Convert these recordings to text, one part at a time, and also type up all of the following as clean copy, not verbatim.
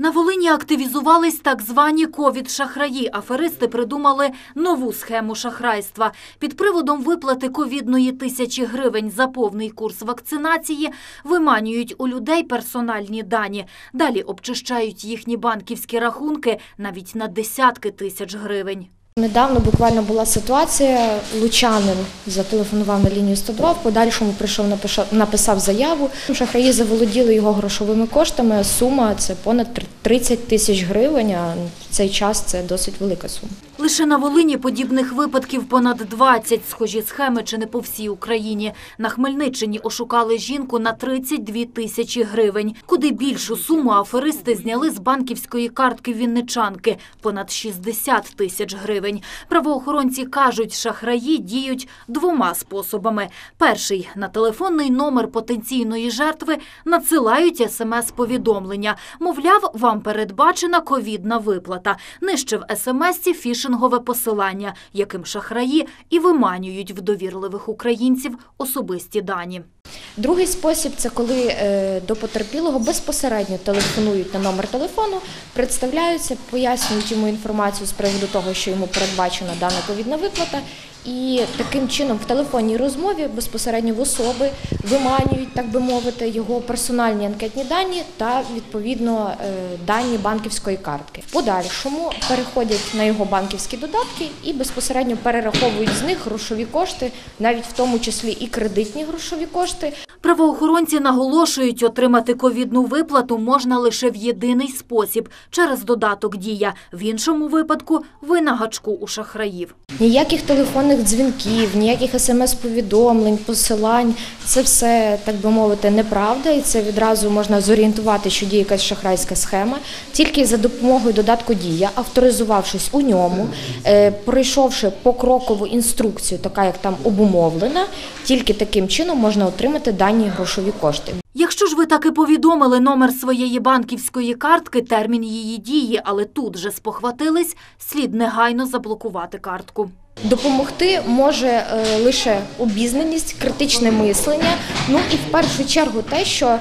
На Волині активізувались так звані ковід-шахраї. Аферисти придумали нову схему шахрайства. Під приводом виплати ковідної 1000 гривень за повний курс вакцинації виманюють у людей персональні дані. Далі обчищають їхні банківські рахунки навіть на десятки тисяч гривень. Недавно буквально була ситуація, лучанин зателефонував на лінію 102, в подальшому прийшов, написав заяву. Шахраї заволоділи його грошовими коштами, сума – це понад 30 тисяч гривень, а в цей час це досить велика сума. Лише на Волині подібних випадків понад 20. Схожі схеми чи не по всій Україні. На Хмельниччині ошукали жінку на 32 тисячі гривень. Куди більшу суму аферисти зняли з банківської картки вінничанки – понад 60 тисяч гривень. Правоохоронці кажуть, шахраї діють двома способами. Перший – на телефонний номер потенційної жертви надсилають смс-повідомлення. Мовляв, вам передбачена ковідна виплата. Нижче в смс-ці фішингове посилання, яким шахраї і виманюють в довірливих українців особисті дані. Другий спосіб – це коли до потерпілого безпосередньо телефонують на номер телефону, представляються, пояснюють йому інформацію з приводу того, що йому передбачена дана ковідна виплата, і таким чином в телефонній розмові безпосередньо в особи виманюють, так би мовити, його персональні анкетні дані та, відповідно, дані банківської картки. В подальшому переходять на його банківські додатки і безпосередньо перераховують з них грошові кошти, навіть в тому числі і кредитні грошові кошти. Правоохоронці наголошують, отримати ковідну виплату можна лише в єдиний спосіб – через додаток «Дія». В іншому випадку – ви на гачку у шахраїв. Ніяких телефонних дзвінків, ніяких смс-повідомлень, посилань – це все, так би мовити, неправда. І це відразу можна зорієнтувати, що діє якась шахрайська схема. Тільки за допомогою додатку «Дія», авторизувавшись у ньому, пройшовши покрокову інструкцію, така як там обумовлена, тільки таким чином можна отримати дані грошові кошти. Якщо ж ви таки повідомили номер своєї банківської картки, термін її дії, але тут же спохватились, слід негайно заблокувати картку. Допомогти може лише обізнаність, критичне мислення, ну і в першу чергу те, що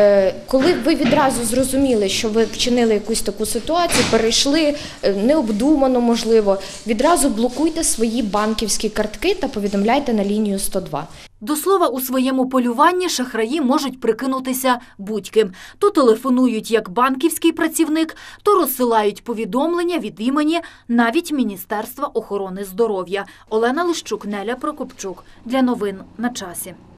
коли ви відразу зрозуміли, що ви вчинили якусь таку ситуацію, перейшли необдумано, можливо, відразу блокуйте свої банківські картки та повідомляйте на лінію 102. До слова, у своєму полюванні шахраї можуть прикинутися будь-ким. То телефонують як банківський працівник, то розсилають повідомлення від імені навіть Міністерства охорони здоров'я. Олена Лищук, Неля Прокопчук. Для новин на часі.